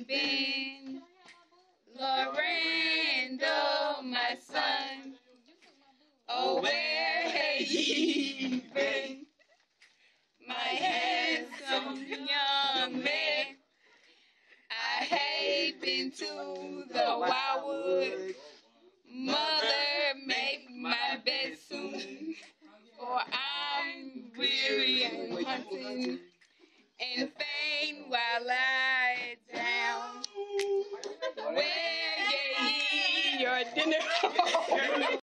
been? Lorando, my son, oh, where have ye been? My handsome young man, I have been to the wildwood. Mother, make my bed soon, for I'm weary and hunting, and fain while lie down. Where get ye your dinner?